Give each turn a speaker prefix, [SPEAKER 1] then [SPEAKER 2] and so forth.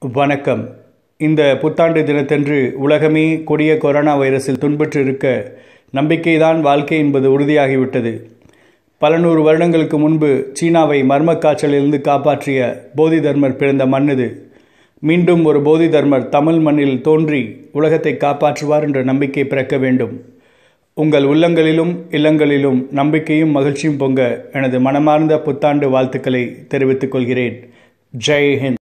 [SPEAKER 1] வணக்கம். இந்த புத்தாண்டு தினத்தன்று உலகமே கொடிய கொரோனா வைரஸில் துன்புற்று இருக்க நம்பிக்கைதான் வாழ்க்கை என்பது உறுதியாகிவிட்டது. பல நூறு வருடங்களுக்கு முன்பு சீனாவை மர்ம காய்ச்சலிலிருந்து காப்பாற்றிய போதி தர்மர் பிறந்த மண் இது. மீண்டும் ஒரு போதி தர்மர் தமிழ் மண்ணில் தோன்றி உலகத்தை காப்பாற்றுவார் என்ற நம்பிக்கை பிறக்க வேண்டும். உங்கள் உள்ளங்களிலும் இல்லங்களிலும் நம்பிக்கையும் மகிழ்ச்சியும் பொங்க எனது மனமார்ந்த புத்தாண்டு வாழ்த்துக்களை தெரிவித்துக் கொள்கிறேன். ஜெய் ஹிந்த்.